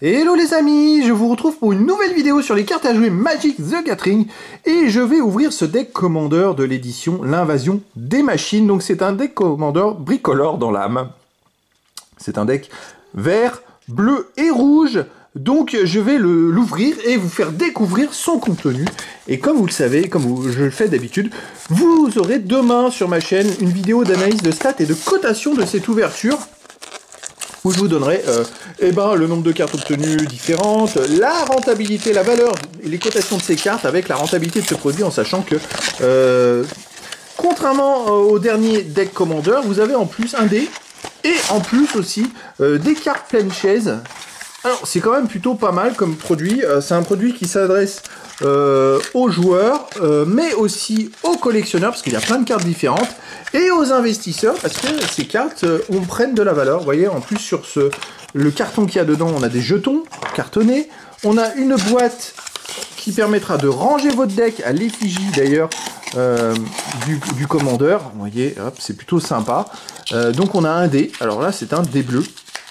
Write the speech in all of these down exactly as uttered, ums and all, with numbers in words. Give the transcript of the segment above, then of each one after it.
Hello les amis, je vous retrouve pour une nouvelle vidéo sur les cartes à jouer Magic the Gathering et je vais ouvrir ce deck Commander de l'édition L'Invasion des Machines. Donc c'est un deck Commander bricoleur dans l'âme. C'est un deck vert, bleu et rouge. Donc je vais l'ouvrir et vous faire découvrir son contenu. Et comme vous le savez, comme vous, je le fais d'habitude, vous aurez demain sur ma chaîne une vidéo d'analyse de stats et de cotation de cette ouverture, où je vous donnerai euh, eh ben, le nombre de cartes obtenues différentes, la rentabilité, la valeur et les cotations de ces cartes avec la rentabilité de ce produit, en sachant que, euh, contrairement au dernier deck Commander, vous avez en plus un dé et en plus aussi euh, des cartes pleine chaise. Alors c'est quand même plutôt pas mal comme produit, euh, c'est un produit qui s'adresse euh, aux joueurs, euh, mais aussi aux collectionneurs, parce qu'il y a plein de cartes différentes, et aux investisseurs, parce que ces cartes, euh, on prenne de la valeur. Vous voyez, en plus sur ce, le carton qu'il y a dedans, on a des jetons cartonnés, on a une boîte qui permettra de ranger votre deck à l'effigie d'ailleurs euh, du, du commandeur. Vous voyez, hop, c'est plutôt sympa. Euh, donc on a un dé, alors là c'est un dé bleu.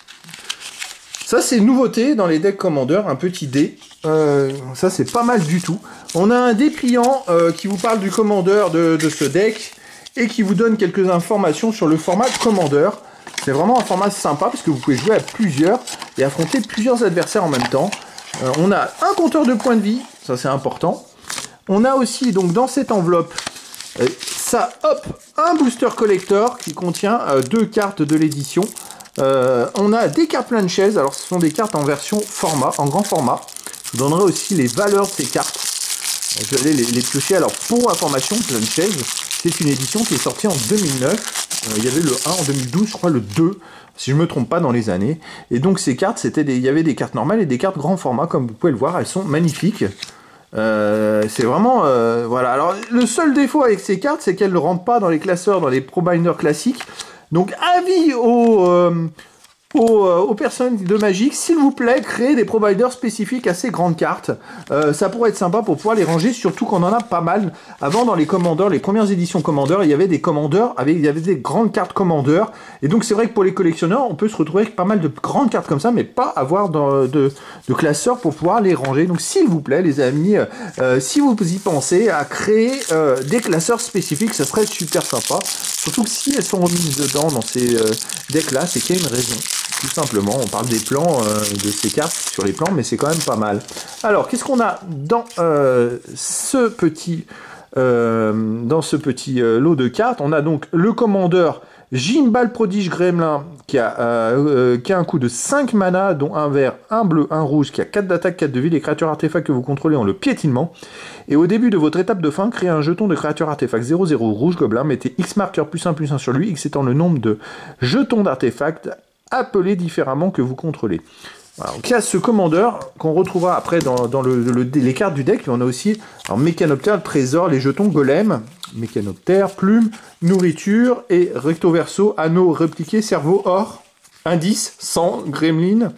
Ça, c'est une nouveauté dans les decks Commander, un petit dé. Euh, ça, c'est pas mal du tout. On a un dépliant euh, qui vous parle du Commander de, de ce deck et qui vous donne quelques informations sur le format Commander. C'est vraiment un format sympa parce que vous pouvez jouer à plusieurs et affronter plusieurs adversaires en même temps. Euh, on a un compteur de points de vie, ça c'est important. On a aussi, donc dans cette enveloppe, euh, ça, hop, un booster collector qui contient euh, deux cartes de l'édition. Euh, on a des cartes plein de chaises, alors ce sont des cartes en version format, en grand format. Je vous donnerai aussi les valeurs de ces cartes. Je vais les, les piocher. Alors pour information, plein de chaises, c'est une édition qui est sortie en deux mille neuf. Euh, il y avait le un en deux mille douze, je crois le deux, si je ne me trompe pas dans les années. Et donc ces cartes, c'était des, il y avait des cartes normales et des cartes grand format, comme vous pouvez le voir, elles sont magnifiques. Euh, c'est vraiment euh, voilà. Alors le seul défaut avec ces cartes, c'est qu'elles ne rentrent pas dans les classeurs, dans les Pro Binders classiques. Donc avis aux, euh, aux, euh, aux personnes de Magic, s'il vous plaît, créez des providers spécifiques à ces grandes cartes. Euh, ça pourrait être sympa pour pouvoir les ranger, surtout qu'on en a pas mal. Avant, dans les Commanders, les premières éditions Commanders, il y avait des Commanders, avec, il y avait des grandes cartes Commanders. Et donc c'est vrai que pour les collectionneurs, on peut se retrouver avec pas mal de grandes cartes comme ça, mais pas avoir de, de, de classeurs pour pouvoir les ranger. Donc s'il vous plaît, les amis, euh, si vous y pensez à créer euh, des classeurs spécifiques, ça serait super sympa. Surtout que si elles sont remises dedans dans ces euh, decks-là, c'est qu'il y a une raison. Tout simplement, on parle des plans, euh, de ces cartes sur les plans, mais c'est quand même pas mal. Alors, qu'est-ce qu'on a dans euh, ce petit, euh, dans ce petit euh, lot de cartes? On a donc le commandeur Gimbal Prodige Gremlin, qui a, euh, euh, qui a un coût de cinq mana, dont un vert, un bleu, un rouge, qui a quatre d'attaque, quatre de vie. Les créatures artefacts que vous contrôlez ont le piétinement. Et au début de votre étape de fin, créez un jeton de créature artefact zéro zéro rouge gobelin, mettez X marqueur plus un plus un sur lui, X étant le nombre de jetons d'artefacts appelés différemment que vous contrôlez. Voilà, donc il y a ce commandeur qu'on retrouvera après dans, dans le, le, les cartes du deck. Mais on a aussi alors, Mécanoptère, trésor, les jetons golem, Mécanoptère, plume, nourriture et recto verso, anneau répliqué, cerveau, or, indice, sang, gremlin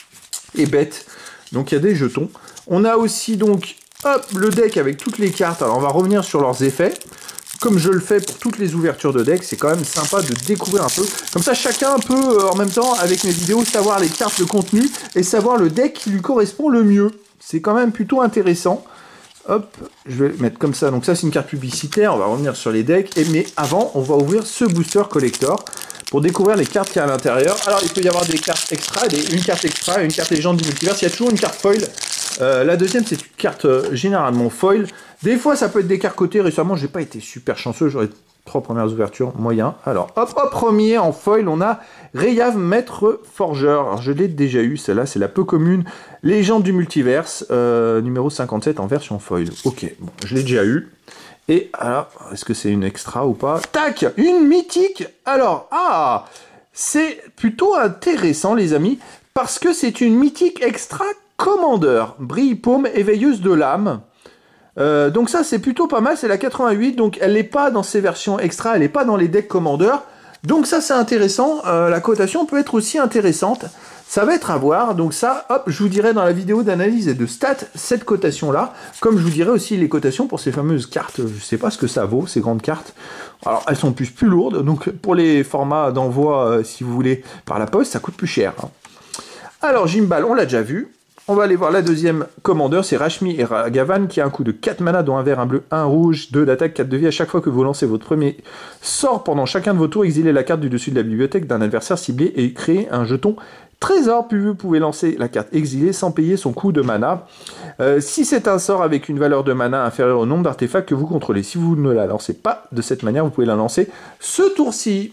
et bête. Donc il y a des jetons. On a aussi donc hop, le deck avec toutes les cartes. Alors on va revenir sur leurs effets. Comme je le fais pour toutes les ouvertures de deck, c'est quand même sympa de découvrir un peu. Comme ça, chacun peut, euh, en même temps, avec mes vidéos, savoir les cartes, le contenu, et savoir le deck qui lui correspond le mieux. C'est quand même plutôt intéressant. Hop, je vais le mettre comme ça. Donc ça, c'est une carte publicitaire. On va revenir sur les decks. Et, mais avant, on va ouvrir ce booster collector pour découvrir les cartes qu'il y a à l'intérieur. Alors, il peut y avoir des cartes extra, des, une carte extra, une carte légende du multiverse. Il y a toujours une carte foil. Euh, la deuxième, c'est une carte euh, généralement foil. Des fois, ça peut être des cartes cotées. Récemment, j'ai pas été super chanceux. J'aurais trois premières ouvertures, moyen. Alors, hop, hop, premier en foil, on a Rayav Maître Forgeur. Alors, je l'ai déjà eu, celle-là, c'est la peu commune. Légende du multiverse, euh, numéro cinquante-sept en version foil. Ok, bon, je l'ai déjà eu. Et alors, est-ce que c'est une extra ou pas? Tac, une mythique. Alors, ah, c'est plutôt intéressant, les amis, parce que c'est une mythique extra commandeur. Brille paume, éveilleuse de l'âme. Euh, donc ça, c'est plutôt pas mal. C'est la quatre-vingt-huit, donc elle n'est pas dans ces versions extra, elle n'est pas dans les decks commandeurs. Donc ça, c'est intéressant. Euh, la cotation peut être aussi intéressante. Ça va être à voir. Donc ça, hop, je vous dirai dans la vidéo d'analyse et de stats cette cotation-là. Comme je vous dirai aussi les cotations pour ces fameuses cartes. Je ne sais pas ce que ça vaut, ces grandes cartes. Alors, elles sont plus, plus lourdes. Donc pour les formats d'envoi, euh, si vous voulez, par la poste, ça coûte plus cher. Hein. Alors, Gimbal, on l'a déjà vu. On va aller voir la deuxième commandeur, c'est Rashmi et Ragavan, qui a un coup de quatre mana, dont un vert, un bleu, un rouge, deux d'attaque, quatre de vie. À chaque fois que vous lancez votre premier sort pendant chacun de vos tours, exilez la carte du dessus de la bibliothèque d'un adversaire ciblé et créez un jeton trésor. Puis vous pouvez lancer la carte exilée sans payer son coût de mana. Euh, si c'est un sort avec une valeur de mana inférieure au nombre d'artefacts que vous contrôlez, si vous ne la lancez pas de cette manière, vous pouvez la lancer ce tour-ci.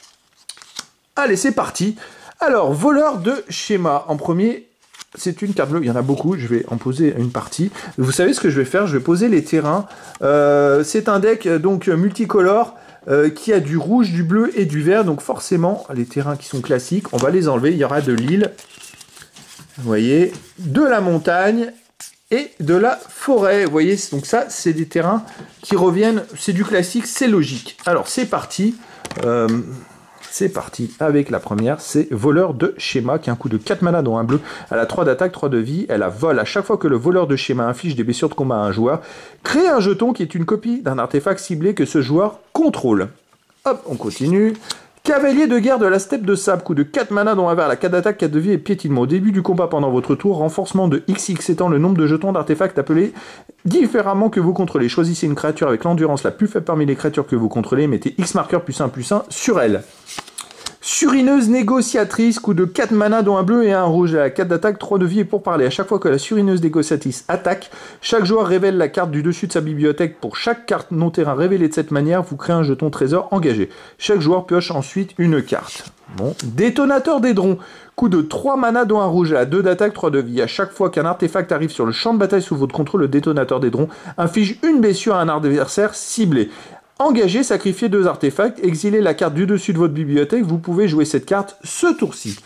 Allez, c'est parti. Alors, voleur de schéma en premier. C'est une carte bleue, il y en a beaucoup, je vais en poser une partie. Vous savez ce que je vais faire, je vais poser les terrains. Euh, c'est un deck donc multicolore euh, qui a du rouge, du bleu et du vert. Donc forcément, les terrains qui sont classiques, on va les enlever. Il y aura de l'île, vous voyez, de la montagne et de la forêt. Vous voyez, donc ça, c'est des terrains qui reviennent, c'est du classique, c'est logique. Alors, c'est parti. Euh, C'est parti avec la première, c'est voleur de schéma, qui a un coup de quatre mana dont un bleu. Elle a trois d'attaque, trois de vie, elle a vol. À chaque fois que le voleur de schéma inflige des blessures de combat à un joueur, crée un jeton qui est une copie d'un artefact ciblé que ce joueur contrôle. Hop, on continue. Cavalier de guerre de la steppe de sable, coup de quatre mana dont un vert, la quatre d'attaque, quatre de vie et piétinement. Au début du combat pendant votre tour, renforcement de X X étant le nombre de jetons d'artefacts appelés différemment que vous contrôlez. Choisissez une créature avec l'endurance la plus faible parmi les créatures que vous contrôlez, mettez X marqueur plus un plus un sur elle. Surineuse négociatrice, coup de quatre mana dont un bleu et un rouge, à la quatre d'attaque, trois de vie et pour parler. À chaque fois que la surineuse négociatrice attaque, chaque joueur révèle la carte du dessus de sa bibliothèque. Pour chaque carte non-terrain révélée de cette manière, vous créez un jeton trésor engagé. Chaque joueur pioche ensuite une carte. Bon. Détonateur d'Édron, coup de trois mana dont un rouge, à deux d'attaque, trois de vie. À chaque fois qu'un artefact arrive sur le champ de bataille sous votre contrôle, le détonateur d'Édron inflige une blessure à un adversaire ciblé. Engagez, sacrifiez deux artefacts, exilez la carte du dessus de votre bibliothèque, vous pouvez jouer cette carte ce tour-ci.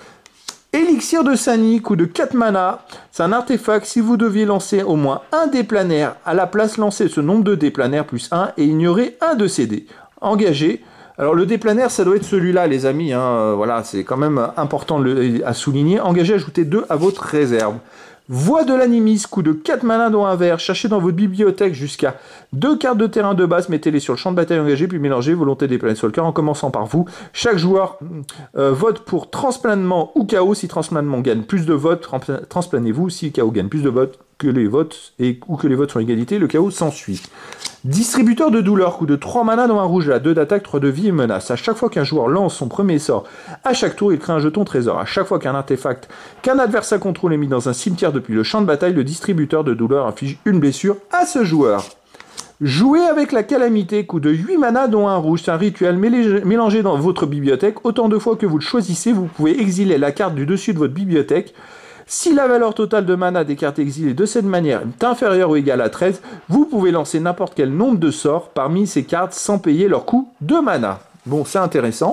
Élixir de Sani, coup de quatre mana, c'est un artefact, si vous deviez lancer au moins un dé planaire, à la place lancez ce nombre de dés planaires plus un et ignorez un de ces dés. Engagez. Alors le dé planaire, ça doit être celui-là les amis, hein. Voilà, c'est quand même important le, à souligner. Engagez, ajoutez deux à votre réserve. Voix de l'animisme, coup de quatre mana dont un vert, cherchez dans votre bibliothèque jusqu'à deux cartes de terrain de base, mettez-les sur le champ de bataille engagé, puis mélangez volonté des Planeswalkers en commençant par vous. Chaque joueur euh, vote pour transplanement ou chaos. Si transplanement gagne plus de votes, transplanez-vous. Si chaos gagne plus de votes que les votes et ou que les votes sont égalité, le chaos s'ensuit. Distributeur de douleur, coup de trois mana dans un rouge, à deux d'attaque, trois de vie et menace. À chaque fois qu'un joueur lance son premier sort, à chaque tour, il crée un jeton trésor. À chaque fois qu'un artefact qu'un adversaire contrôle est mis dans un cimetière depuis le champ de bataille, le distributeur de douleur inflige une blessure à ce joueur. Jouez avec la calamité, coup de huit mana dont un rouge, c'est un rituel mélangé dans votre bibliothèque. Autant de fois que vous le choisissez, vous pouvez exiler la carte du dessus de votre bibliothèque. Si la valeur totale de mana des cartes exilées de cette manière est inférieure ou égale à treize, vous pouvez lancer n'importe quel nombre de sorts parmi ces cartes sans payer leur coût de mana. Bon, c'est intéressant.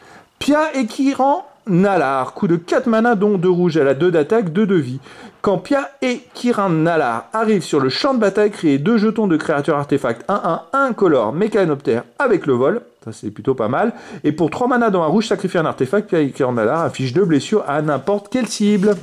Pia et Kiran Nalaar, coup de quatre mana dont deux rouges, elle a deux d'attaque, deux de vie. Quand Pia et Kiran Nalaar arrivent sur le champ de bataille, créez deux jetons de créatures artefacts un un, un incolore mécanoptère avec le vol. Ça c'est plutôt pas mal. Et pour trois mana dont un rouge, sacrifiez un artefact, Pia et Kiran Nalaar affiche deux blessures à n'importe quelle cible.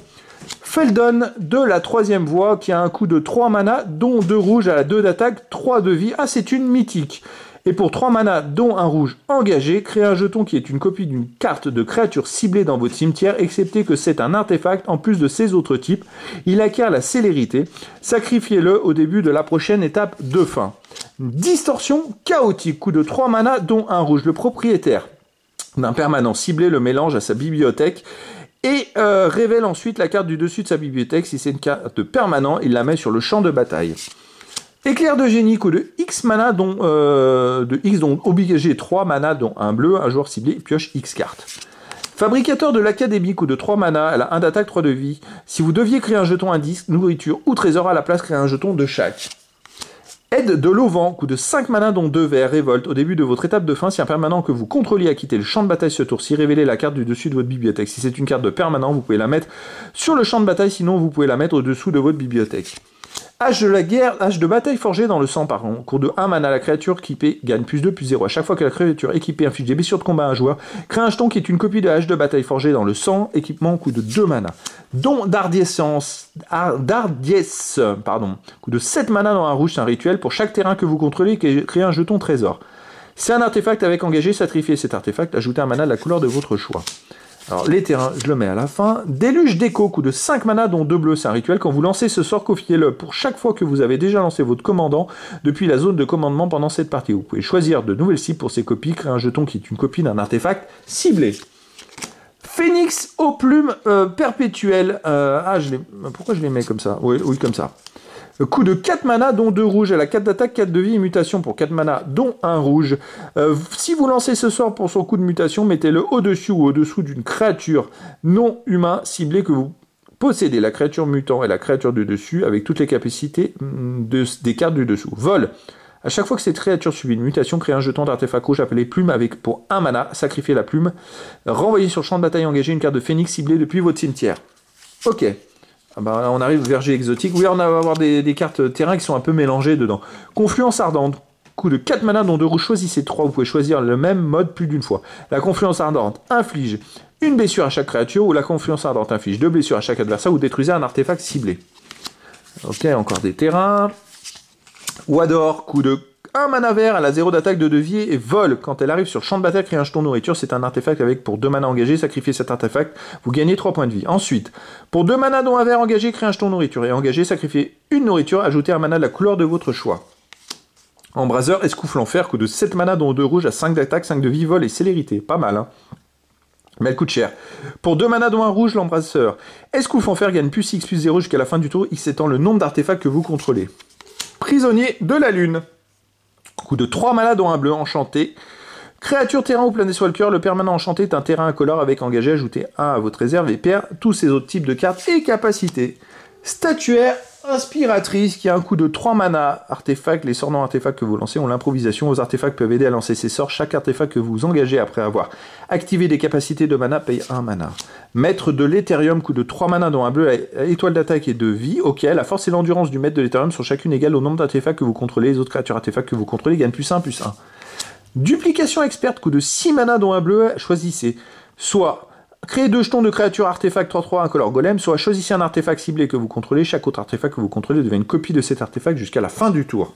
Feldon de la troisième voie qui a un coup de trois mana dont deux rouges à la deux d'attaque, trois de vie. Ah, c'est une mythique. Et pour trois mana dont un rouge engagé, créez un jeton qui est une copie d'une carte de créature ciblée dans votre cimetière, excepté que c'est un artefact en plus de ses autres types. Il acquiert la célérité. Sacrifiez-le au début de la prochaine étape de fin. Distorsion chaotique, coup de trois mana dont un rouge. Le propriétaire d'un permanent ciblé le mélange à sa bibliothèque et euh, révèle ensuite la carte du dessus de sa bibliothèque. Si c'est une carte de permanent, il la met sur le champ de bataille. Éclair de génie, coup de X mana, dont, euh, de X, dont obligé trois mana, dont un bleu, un joueur ciblé pioche X cartes. Fabricateur de l'académie, coup de trois mana, elle a un d'attaque, trois de vie. Si vous deviez créer un jeton indice, nourriture ou trésor à la place, créez un jeton de chaque. Aide de l'auvent, coup de cinq mana dont deux verts, révolte. Au début de votre étape de fin, si un permanent que vous contrôliez a quitté le champ de bataille ce tour-ci, révélez la carte du dessus de votre bibliothèque. Si c'est une carte de permanent, vous pouvez la mettre sur le champ de bataille, sinon vous pouvez la mettre au-dessous de votre bibliothèque. Hache de la guerre, hache de bataille forgée dans le sang par an. Cours de un mana, la créature équipée gagne plus deux, plus zéro. À chaque fois que la créature équipée inflige des blessures de combat à un joueur, crée un jeton qui est une copie de la hache de bataille forgée dans le sang, équipement, coup de deux mana. Don d'ardiescence, d'ardiesse, pardon. Coup de sept mana dans un rouge, c'est un rituel. Pour chaque terrain que vous contrôlez, créez un jeton trésor. C'est un artefact avec engagé, sacrifiez cet artefact, ajoutez un mana de la couleur de votre choix. Alors, les terrains, je le mets à la fin. Déluge d'écho, coût de cinq mana, dont deux bleus. C'est un rituel. Quand vous lancez ce sort, confiez-le pour chaque fois que vous avez déjà lancé votre commandant depuis la zone de commandement pendant cette partie. Vous pouvez choisir de nouvelles cibles pour ces copies. Créer un jeton qui est une copie d'un artefact ciblé. Phénix aux plumes euh, perpétuelles. Euh, ah, je les... pourquoi je les mets comme ça? Oui, oui, comme ça. Coup de quatre mana, dont deux rouges. Elle a quatre d'attaque, quatre de vie et mutation pour quatre mana, dont un rouge. Euh, si vous lancez ce sort pour son coup de mutation, mettez-le au-dessus ou au-dessous d'une créature non humain ciblée que vous possédez. La créature mutant et la créature du dessus, avec toutes les capacités de, des cartes du dessous. Vol. À chaque fois que cette créature subit une mutation, créez un jeton d'artefact rouge appelé plume avec pour un mana, sacrifiez la plume. Renvoyez sur le champ de bataille engagé une carte de phénix ciblée depuis votre cimetière. Ok. Ah bah, on arrive au verger exotique. Oui, on va avoir des, des cartes terrain qui sont un peu mélangées dedans. Confluence ardente. Coup de quatre mana, dont deux rouges. Choisissez trois. Vous pouvez choisir le même mode plus d'une fois. La confluence ardente inflige une blessure à chaque créature, ou la confluence ardente inflige deux blessures à chaque adversaire, ou détruisez un artefact ciblé. Ok, encore des terrains. Wador, coup de un mana vert, elle a zéro d'attaque, de vie et vol. Quand elle arrive sur le champ de bataille, créez un jeton nourriture, c'est un artefact avec pour deux mana engagés, sacrifiez cet artefact, vous gagnez trois points de vie. Ensuite, pour deux mana dont un vert engagé, créez un jeton nourriture et engagé, sacrifiez une nourriture, ajoutez un mana de la couleur de votre choix. Embraseur, escoufle en fer, coup de sept mana dont deux rouges à cinq d'attaque, cinq de vie, vol et célérité. Pas mal, hein. Mais elle coûte cher. Pour deux mana dont un rouge, l'embrasseur. Escoufle en fer gagne plus X plus zéro jusqu'à la fin du tour, X étant le nombre d'artefacts que vous contrôlez. Prisonnier de la lune. Coup de trois mana dont un bleu enchanté. Créature terrain ou planète soit le cœur, le permanent enchanté est un terrain incolore avec engagé, ajoutez un à votre réserve et perd tous ces autres types de cartes et capacités. Statuaire inspiratrice qui a un coup de trois mana. Artefact, les sorts non artefacts que vous lancez ont l'improvisation. Vos artefacts peuvent aider à lancer ces sorts. Chaque artefact que vous engagez après avoir activé des capacités de mana paye un mana. Maître de l'Ethereum, coup de trois mana dont un bleu à étoile d'attaque et de vie. Ok, la force et l'endurance du maître de l'Ethereum sont chacune égales au nombre d'artefacts que vous contrôlez. Les autres créatures artefacts que vous contrôlez gagnent plus un, plus un. Duplication experte, coup de six mana dont un bleu, choisissez soit créez deux jetons de créatures artefact trois trois incolore golem, soit choisissez un artefact ciblé que vous contrôlez, chaque autre artefact que vous contrôlez devient une copie de cet artefact jusqu'à la fin du tour.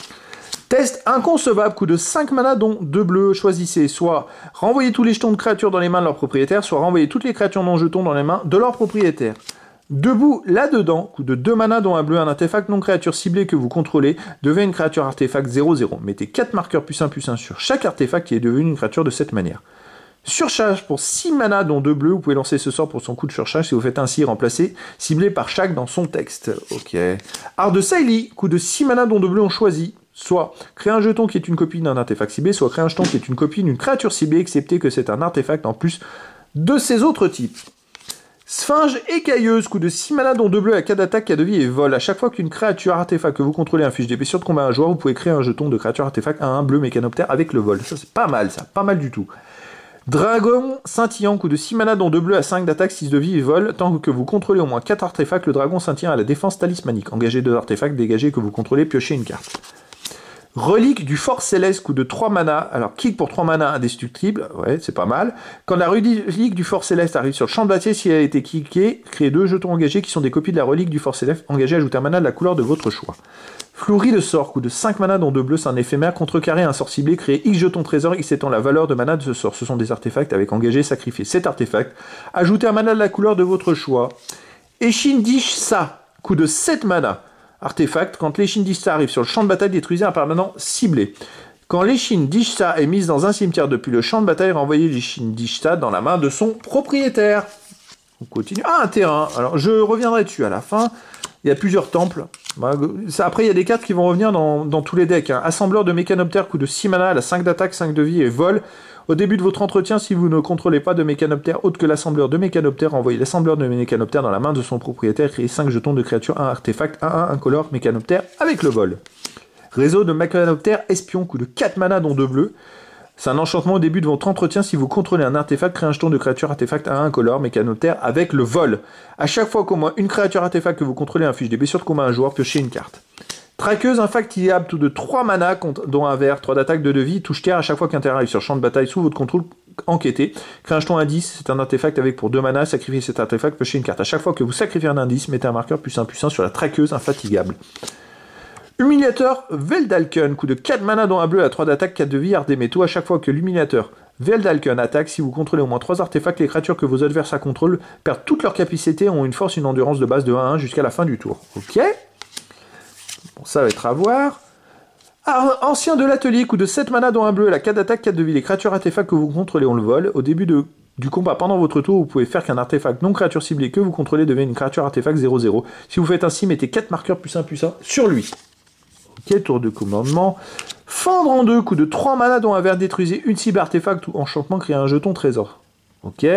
Test inconcevable, coup de cinq mana dont deux bleus, choisissez soit renvoyer tous les jetons de créatures dans les mains de leur propriétaire, soit renvoyer toutes les créatures non jetons dans les mains de leur propriétaire. Debout, là-dedans, coup de deux mana dont un bleu, un artefact non créature ciblé que vous contrôlez, devient une créature artefact zéro zéro. Mettez quatre marqueurs plus un plus un sur chaque artefact qui est devenu une créature de cette manière. Surcharge pour six mana dont deux bleus, vous pouvez lancer ce sort pour son coup de surcharge si vous faites ainsi remplacer, ciblé par chaque dans son texte. Ok. Art de Saïli, coup de six mana dont deux bleus on choisit. Soit créer un jeton qui est une copie d'un artefact ciblé, soit créer un jeton qui est une copie d'une créature ciblée, excepté que c'est un artefact en plus de ses autres types. Sphinge écailleuse, coup de six mana dont deux bleus à quatre d'attaque, quatre de vie et vol. À chaque fois qu'une créature artefact que vous contrôlez inflige des blessures de combat à un joueur, vous pouvez créer un jeton de créature artefact à un bleu mécanoptère avec le vol. Ça c'est pas mal, ça, pas mal du tout. Dragon scintillant, coup de six mana dont deux bleus à cinq d'attaque, six de vie et vol. Tant que vous contrôlez au moins quatre artefacts, le dragon scintillant a la défense talismanique. Engagez deux artefacts, dégagez que vous contrôlez, piochez une carte. Relique du Fort Céleste, coup de trois mana. Alors, kick pour trois mana indestructible, ouais, c'est pas mal. Quand la relique du Fort Céleste arrive sur le champ de bataille, si elle a été kickée, créez deux jetons engagés qui sont des copies de la relique du Fort Céleste. Engagez, ajoutez un mana de la couleur de votre choix. Fleurie de sort, coup de cinq mana dont deux bleus, c'est un éphémère. Contrecarré un sort ciblé, créez X jetons trésor, X étant la valeur de mana de ce sort. Ce sont des artefacts avec engagé, sacrifiez sept artefacts. Ajoutez un mana de la couleur de votre choix. Eshin Dish-Sa, coup de sept mana. Artefact, quand l'Eshin Dish-Sa arrive sur le champ de bataille, détruisez un permanent ciblé. Quand l'Eshin Dish-Sa est mise dans un cimetière depuis le champ de bataille, renvoyez l'Eshin Dish-Sa dans la main de son propriétaire. On continue. Ah, un terrain. Alors, je reviendrai dessus à la fin. Il y a plusieurs temples. Après, il y a des cartes qui vont revenir dans, dans tous les decks. Hein. Assembleur de mécanoptères, coup de six mana, elle a cinq d'attaque, cinq de vie et vol. Au début de votre entretien, si vous ne contrôlez pas de mécanoptère autre que l'assembleur de mécanoptères, envoyez l'assembleur de mécanoptères dans la main de son propriétaire, créez cinq jetons de créature, un artefact, un un incolore mécanoptère avec le vol. Réseau de mécanoptères espion, coup de quatre mana dont deux bleus. C'est un enchantement au début de votre entretien. Si vous contrôlez un artefact, créez un jeton de créature artefact un un incolore mécanoptère avec le vol. À chaque fois qu'au moins une créature artefact que vous contrôlez inflige des blessures de combat à un joueur, piochez une carte. Traqueuse infatigable, tout de trois mana, dont un vert, trois d'attaque, deux de vie, touche terre à chaque fois qu'un terrain arrive sur champ de bataille sous votre contrôle, enquêtez. Créez un jeton indice, c'est un artefact avec pour deux mana, sacrifiez cet artefact, piochez une carte. À chaque fois que vous sacrifiez un indice, mettez un marqueur plus un plus un sur la traqueuse infatigable. Humiliateur Veldalken, coup de quatre mana dont un bleu à trois d'attaque, quatre de vie, art des métaux. À chaque fois que l'humiliateur Veldalken attaque. Si vous contrôlez au moins trois artefacts, les créatures que vos adversaires contrôlent perdent toute leur capacité, ont une force et une endurance de base de un à un jusqu'à la fin du tour. Ok. Bon, ça va être à voir. Ah, ancien de l'atelier, coup de sept mana dont un bleu, la quatre d'attaque, quatre de vie. Les créatures artefacts que vous contrôlez, on le vole. Au début de, du combat, pendant votre tour, vous pouvez faire qu'un artefact non créature ciblée que vous contrôlez devienne une créature artefact zéro zéro. Si vous faites ainsi, mettez quatre marqueurs plus un plus un sur lui. Ok, tour de commandement. Fendre en deux, coup de trois mana dont un vert, détruisez une cible artefact ou enchantement, créez un jeton trésor. Ok.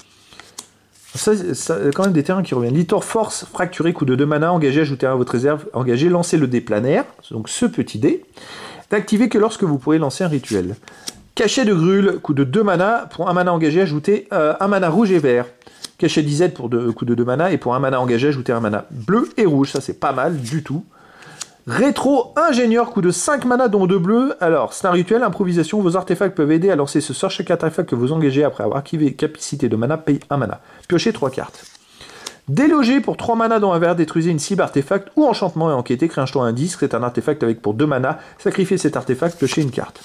Ça, ça quand même des terrains qui reviennent. Litor force, fracturé, coup de deux mana, engagez, ajoutez un à votre réserve, engagez, lancez le dé planaire, donc ce petit dé, d'activer que lorsque vous pourrez lancer un rituel. Cachet de grûle, coup de deux mana, pour un mana engagé, ajoutez euh, un mana rouge et vert. Cachet d'Izet pour deux, coup de deux mana, et pour un mana engagé, ajoutez un mana bleu et rouge, ça c'est pas mal du tout. Rétro ingénieur, coup de cinq mana dont deux bleus. Alors, c'est un rituel, improvisation, vos artefacts peuvent aider à lancer ce sort. Chaque artefact que vous engagez après avoir activé capacité de mana paye un mana. Piochez trois cartes. Déloger pour trois mana dont un vert, détruisez une cible artefact ou enchantement et enquêtez, créez un jeton indice, c'est un artefact avec pour deux mana, sacrifiez cet artefact, piochez une carte.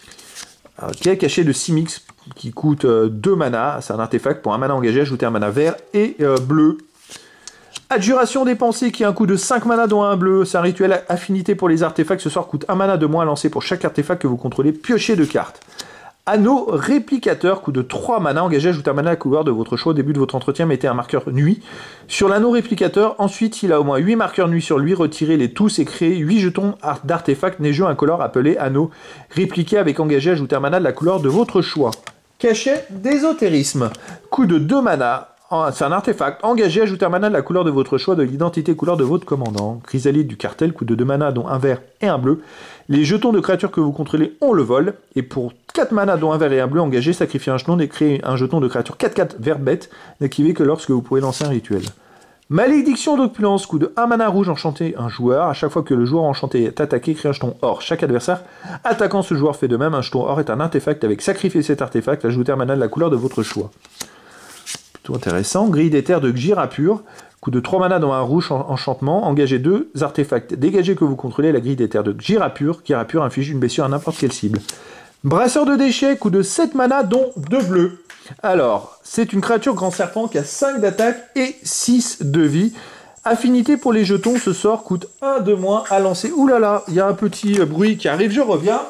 Ok, cachet de Simix qui coûte euh, deux mana, c'est un artefact pour un mana engagé, ajoutez un mana vert et euh, bleu. Adjuration dépensée qui a un coût de cinq mana dont un bleu, c'est un rituel affinité pour les artefacts, ce sort coûte un mana de moins à lancer pour chaque artefact que vous contrôlez, piochez deux cartes. Anneau réplicateur, coût de trois mana, engagé, ajoutez un mana à la couleur de votre choix au début de votre entretien, mettez un marqueur nuit. Sur l'anneau réplicateur, ensuite il a au moins huit marqueurs nuit sur lui, retirez-les tous et créez huit jetons d'artefacts neigeux incolores appelés anneau répliqué avec engagé, ajoutez un mana de la couleur de votre choix. Cachet d'ésotérisme, coût de deux mana. C'est un artefact. Engagé, ajoutez un mana de la couleur de votre choix de l'identité couleur de votre commandant. Chrysalide du cartel, coup de deux mana dont un vert et un bleu. Les jetons de créatures que vous contrôlez, on le vole. Et pour quatre mana dont un vert et un bleu, engagé, sacrifiez un jeton et créez un jeton de créature quatre quatre vert bête, n'activez que lorsque vous pouvez lancer un rituel. Malédiction d'opulence, coup de un mana rouge, enchanté un joueur. À chaque fois que le joueur enchanté est attaqué, crée un jeton or. Chaque adversaire attaquant ce joueur fait de même. Un jeton or est un artefact avec sacrifiez cet artefact, ajoutez un mana de la couleur de votre choix. Tout intéressant. Grille des terres de Gjirapur. Coup de trois mana dans un rouge en enchantement. Engagez deux artefacts. Dégagez que vous contrôlez la grille des terres de Gjirapur. Gjirapur inflige une blessure à n'importe quelle cible. Brasseur de déchets. Coup de sept mana dont deux bleus. Alors, c'est une créature grand serpent qui a cinq d'attaque et six de vie. Affinité pour les jetons. Ce sort coûte un de moins à lancer. Ouh là là, il y a un petit bruit qui arrive. Je reviens.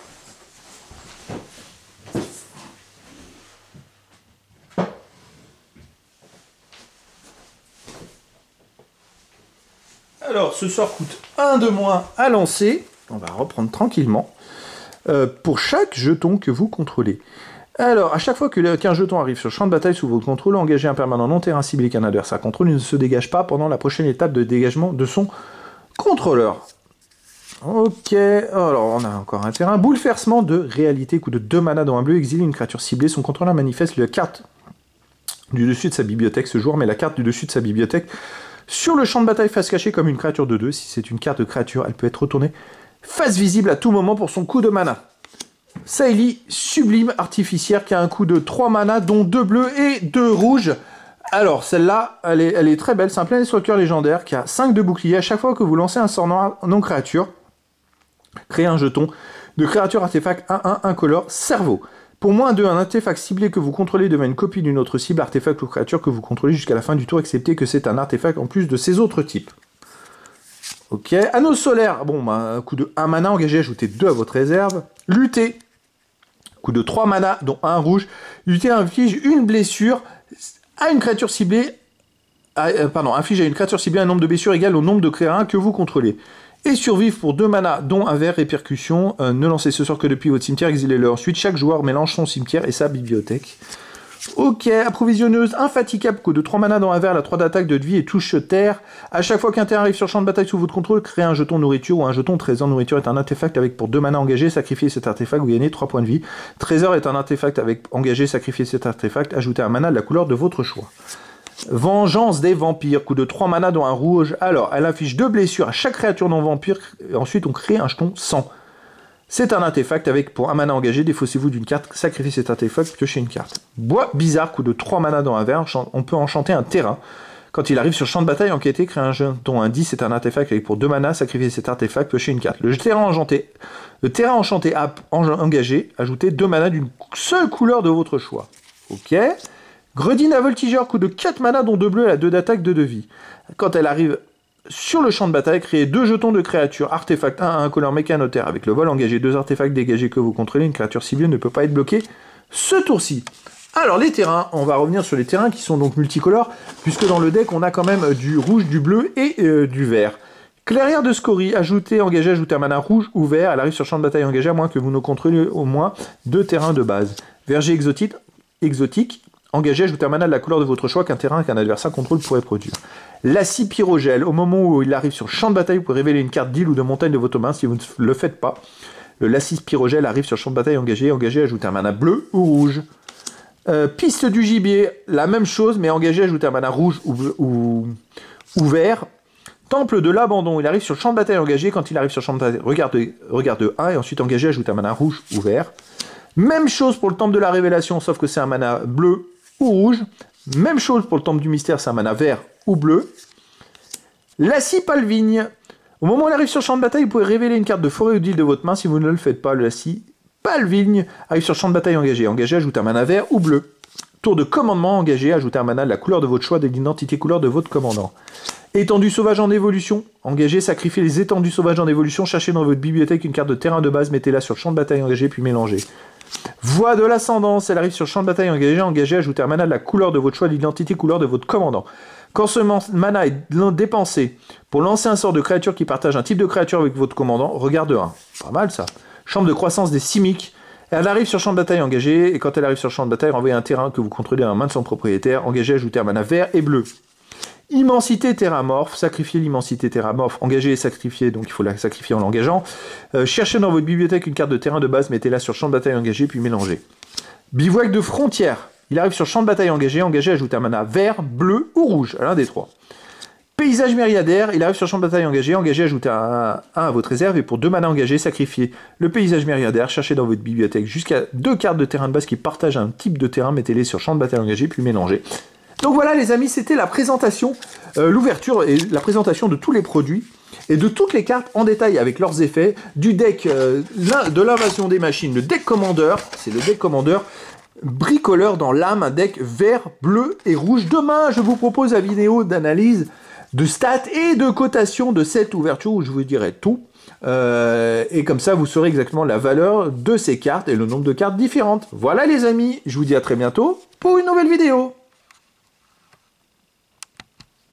Alors, ce sort coûte un de moins à lancer. On va reprendre tranquillement. Euh, pour chaque jeton que vous contrôlez. Alors, à chaque fois qu'un jeton arrive sur le champ de bataille sous votre contrôle, engagez un permanent non terrain ciblé qu'un adversaire contrôle, il ne se dégage pas pendant la prochaine étape de dégagement de son contrôleur. Ok, alors on a encore un terrain. Bouleversement de réalité, coup de deux mana dans un bleu, exile une créature ciblée. Son contrôleur manifeste la carte du dessus de sa bibliothèque. Ce joueur met la carte du dessus de sa bibliothèque sur le champ de bataille face cachée comme une créature de deux. Si c'est une carte de créature, elle peut être retournée face visible à tout moment pour son coup de mana. Saïli, sublime artificière, qui a un coup de trois mana, dont deux bleus et deux rouges. Alors, celle-là, elle est, elle est très belle. C'est un Planeswalker légendaire qui a cinq de bouclier. À chaque fois que vous lancez un sort non-créature, créez un jeton de créature artefact un un incolore cerveau. Pour moins de un artefact ciblé que vous contrôlez devient une copie d'une autre cible, artefact ou créature que vous contrôlez jusqu'à la fin du tour, excepté que c'est un artefact en plus de ses autres types. Ok, anneau solaire, bon, bah, coup de un mana, engagé, ajoutez deux à votre réserve. Lutter, coup de trois mana, dont un rouge. Lutter inflige une blessure à une créature ciblée, à, euh, pardon, inflige à une créature ciblée un nombre de blessures égal au nombre de créatures que vous contrôlez. Et survivre pour deux mana, dont un vert répercussion. Euh, ne lancez ce sort que depuis votre cimetière, exilez-le. Ensuite, chaque joueur mélange son cimetière et sa bibliothèque. Ok, approvisionneuse infatigable, coup de trois mana dans un vert, la trois d'attaque, de vie et touche terre. À chaque fois qu'un terrain arrive sur le champ de bataille sous votre contrôle, créez un jeton nourriture ou un jeton trésor. Nourriture est un artefact avec pour deux mana engagé, sacrifiez cet artefact, vous gagnez trois points de vie. Trésor est un artefact avec engagé, sacrifiez cet artefact, ajoutez un mana de la couleur de votre choix. Vengeance des vampires, coup de trois mana dans un rouge. Alors, elle affiche deux blessures à chaque créature non vampire. Ensuite, on crée un jeton sang. C'est un artefact avec pour un mana engagé, défaussez-vous d'une carte, sacrifiez cet artefact, piochez une carte. Bois bizarre, coup de trois mana dans un verre, on peut enchanter un terrain. Quand il arrive sur champ de bataille, enquêtez, créez un jeton, un dix, c'est un artefact avec pour deux mana, sacrifiez cet artefact, piochez une carte. Le terrain enchanté, le terrain enchanté app engagé, ajoutez deux mana d'une seule couleur de votre choix. Ok. Gredin à voltigeur, coût de quatre mana, dont deux bleus, elle a deux d'attaque, deux de vie. Quand elle arrive sur le champ de bataille, créez deux jetons de créature, artefact un à un couleur mécanotaire. Avec le vol engagé, deux artefacts dégagés que vous contrôlez, une créature ciblée ne peut pas être bloquée ce tour-ci. Alors les terrains, on va revenir sur les terrains qui sont donc multicolores, puisque dans le deck on a quand même du rouge, du bleu et euh, du vert. Clairière de Scorie, ajoutez, engagez, ajoutez un mana rouge ou vert, elle arrive sur champ de bataille engagé, à moins que vous ne contrôliez au moins deux terrains de base. Verger exotique, exotique engagez, ajoutez un mana de la couleur de votre choix qu'un terrain qu'un adversaire contrôle pourrait produire. Lacis Pyrogel, au moment où il arrive sur champ de bataille, vous pouvez révéler une carte d'île ou de montagne de votre main si vous ne le faites pas. Le Lacis Pyrogel arrive sur champ de bataille engagé, engagez, ajoutez un mana bleu ou rouge. Euh, piste du gibier, la même chose, mais engagé, ajoutez un mana rouge ou, ou, ou vert. Temple de l'abandon, il arrive sur champ de bataille engagé, quand il arrive sur champ de bataille, regarde, regarde un, et ensuite engagé, ajoutez un mana rouge ou vert. Même chose pour le temple de la révélation, sauf que c'est un mana bleu ou rouge. Même chose pour le temple du mystère, c'est un mana vert ou bleu. Lacis Palvigne, au moment où il arrive sur champ de bataille, vous pouvez révéler une carte de forêt ou d'île de votre main, si vous ne le faites pas, le Lacis Palvigne arrive sur champ de bataille engagé. Engagé, ajoutez un mana vert ou bleu. Tour de commandement engagé, ajoutez un mana de la couleur de votre choix de l'identité couleur de votre commandant. Étendue sauvage en évolution. Engagé, sacrifiez les étendues sauvages en évolution. Cherchez dans votre bibliothèque une carte de terrain de base, mettez-la sur champ de bataille engagé, puis mélangez. Voix de l'ascendance, elle arrive sur champ de bataille engagé. Engagé, ajoutez un mana de la couleur de votre choix de l'identité couleur de votre commandant. Quand ce mana est dépensé pour lancer un sort de créature qui partage un type de créature avec votre commandant, regarde un. Pas mal ça. Chambre de croissance des Simiques. Elle arrive sur champ de bataille engagé, et quand elle arrive sur champ de bataille, renvoyez un terrain que vous contrôlez à la main de son propriétaire. Engagé, ajoutez un mana vert et bleu. Immensité terramorphe, sacrifiez l'immensité terramorphe, engagez et sacrifiez, donc il faut la sacrifier en l'engageant. Euh, cherchez dans votre bibliothèque une carte de terrain de base, mettez-la sur champ de bataille engagé, puis mélangez. Bivouac de frontière, il arrive sur champ de bataille engagé, engagé, ajoutez un mana vert, bleu ou rouge, l'un des trois. Paysage myriadaire, il arrive sur champ de bataille engagé, engagé, ajoutez un, un à votre réserve, et pour deux mana engagés, sacrifiez le paysage myriadaire, cherchez dans votre bibliothèque jusqu'à deux cartes de terrain de base qui partagent un type de terrain, mettez-les sur champ de bataille engagé, puis mélangez. Donc voilà les amis, c'était la présentation, euh, l'ouverture et la présentation de tous les produits et de toutes les cartes en détail avec leurs effets, du deck euh, de l'invasion des machines, le deck Commander, c'est le deck Commander bricoleur dans l'âme, un deck vert, bleu et rouge. Demain, je vous propose la vidéo d'analyse de stats et de cotation de cette ouverture où je vous dirai tout. Euh, et comme ça, vous saurez exactement la valeur de ces cartes et le nombre de cartes différentes. Voilà les amis, je vous dis à très bientôt pour une nouvelle vidéo.